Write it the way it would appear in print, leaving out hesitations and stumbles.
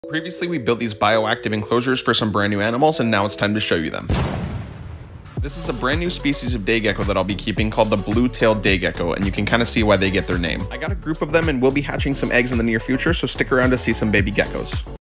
Previously, we built these bioactive enclosures for some brand new animals, and now it's time to show you them. This is a brand new species of day gecko that I'll be keeping called the blue-tailed day gecko, and you can kind of see why they get their name. I got a group of them and we'll be hatching some eggs in the near future, so stick around to see some baby geckos.